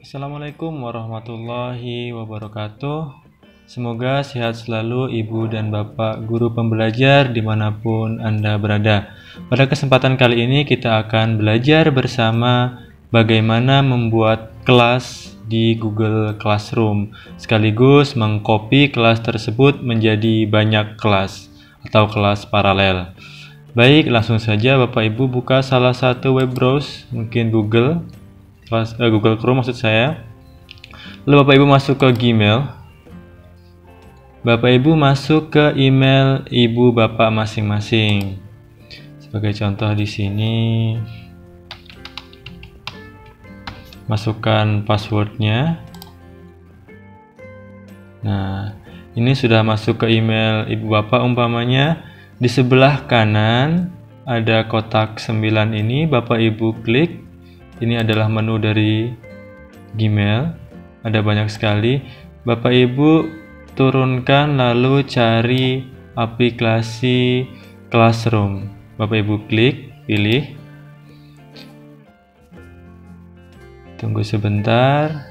Assalamualaikum warahmatullahi wabarakatuh. Semoga sehat selalu Ibu dan Bapak guru pembelajar dimanapun Anda berada. Pada kesempatan kali ini kita akan belajar bersama bagaimana membuat kelas di Google Classroom, sekaligus mengcopy kelas tersebut menjadi banyak kelas atau kelas paralel. Baik, langsung saja Bapak Ibu buka salah satu web browser, mungkin Google Chrome maksud saya. Lalu Bapak Ibu masuk ke Gmail. Bapak Ibu masuk ke email Ibu Bapak masing-masing. Sebagai contoh di sini, masukkan passwordnya. Nah, ini sudah masuk ke email Ibu Bapak umpamanya. Di sebelah kanan ada kotak 9 ini, Bapak Ibu klik. Ini adalah menu dari Gmail, ada banyak sekali. Bapak Ibu turunkan lalu cari aplikasi Classroom. Bapak Ibu klik, pilih. Tunggu sebentar.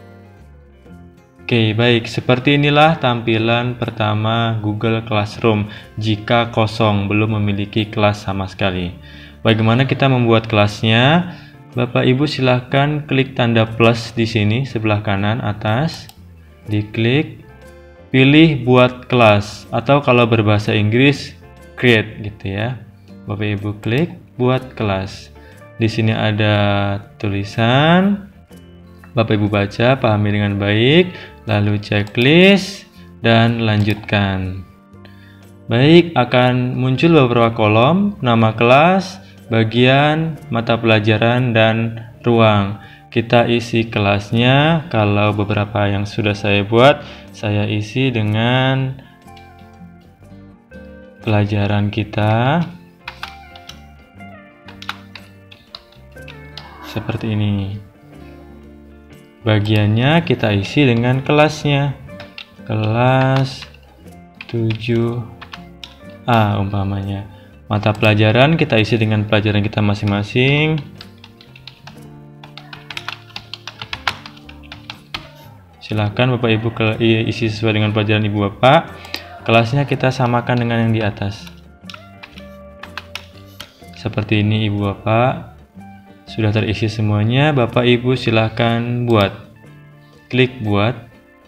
Oke, baik. Seperti inilah tampilan pertama Google Classroom jika kosong, belum memiliki kelas sama sekali. Bagaimana kita membuat kelasnya? Bapak Ibu silahkan klik tanda plus di sini sebelah kanan atas, diklik, pilih buat kelas atau kalau berbahasa Inggris create gitu ya. Bapak Ibu klik buat kelas. Di sini ada tulisan, Bapak Ibu baca, pahami dengan baik, lalu checklist dan lanjutkan. Baik, akan muncul beberapa kolom, nama kelas, bagian, mata pelajaran, dan ruang. Kita isi kelasnya. Kalau beberapa yang sudah saya buat, saya isi dengan pelajaran kita. Seperti ini. Bagiannya kita isi dengan kelasnya. Kelas 7A umpamanya. Mata pelajaran kita isi dengan pelajaran kita masing-masing. Silakan Bapak Ibu isi sesuai dengan pelajaran Ibu Bapak. Kelasnya kita samakan dengan yang di atas. Seperti ini Ibu Bapak. Sudah terisi semuanya, Bapak Ibu silakan buat. Klik buat.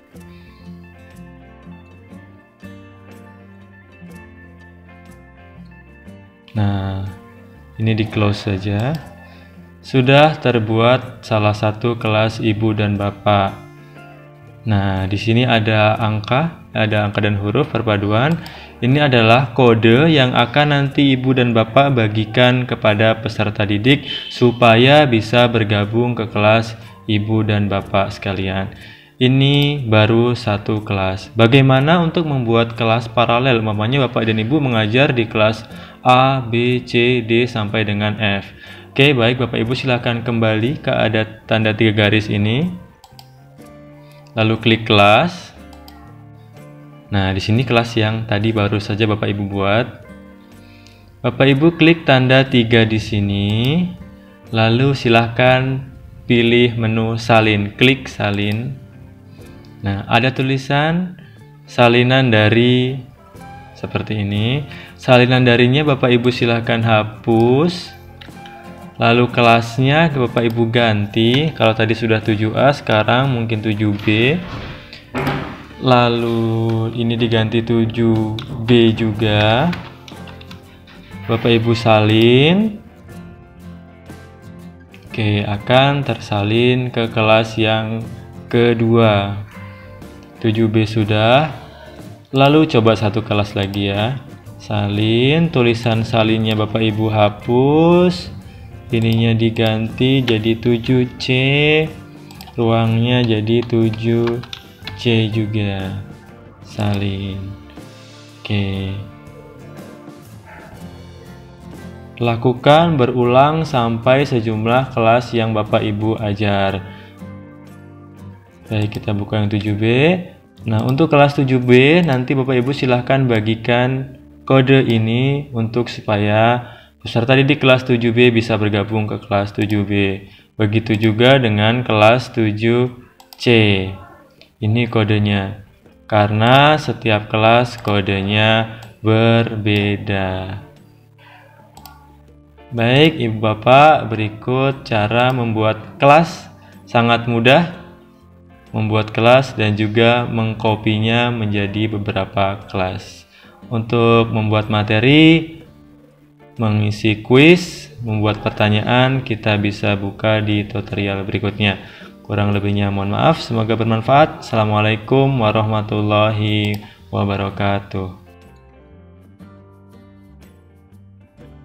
Nah, ini di close saja. Sudah terbuat salah satu kelas Ibu dan Bapak. Nah, di sini ada angka dan huruf perpaduan. Ini adalah kode yang akan nanti Ibu dan Bapak bagikan kepada peserta didik supaya bisa bergabung ke kelas Ibu dan Bapak sekalian. Ini baru satu kelas. Bagaimana untuk membuat kelas paralel? Umpamanya Bapak dan Ibu mengajar di kelas A, B, C, D sampai dengan F. Oke, baik Bapak Ibu silakan kembali ke ada tanda 3 garis ini. Lalu klik kelas. Nah, di sini kelas yang tadi baru saja Bapak Ibu buat. Bapak Ibu klik tanda 3 di sini. Lalu silahkan pilih menu salin. Klik salin. Nah, ada tulisan salinan dari seperti ini. Salinan darinya Bapak Ibu silahkan hapus. Lalu kelasnya Bapak Ibu ganti. Kalau tadi sudah 7A, sekarang mungkin 7B. Lalu ini diganti 7B juga. Bapak Ibu salin. Oke, akan tersalin ke kelas yang kedua. 7B sudah. Lalu coba satu kelas lagi ya. Salin, tulisan salinnya Bapak Ibu hapus. Ininya diganti jadi 7C. Ruangnya jadi 7C juga. Salin. Oke. Lakukan berulang sampai sejumlah kelas yang Bapak Ibu ajar. Baik, kita buka yang 7B. Nah, untuk kelas 7B nanti Bapak Ibu silahkan bagikan kode ini untuk supaya peserta didik kelas 7B bisa bergabung ke kelas 7B. Begitu juga dengan kelas 7C. Ini kodenya. Karena setiap kelas kodenya berbeda. Baik, Ibu Bapak, berikut cara membuat kelas. Sangat mudah membuat kelas dan juga mengkopinya menjadi beberapa kelas. Untuk membuat materi, mengisi kuis, membuat pertanyaan, kita bisa buka di tutorial berikutnya. Kurang lebihnya mohon maaf, semoga bermanfaat. Assalamualaikum warahmatullahi wabarakatuh.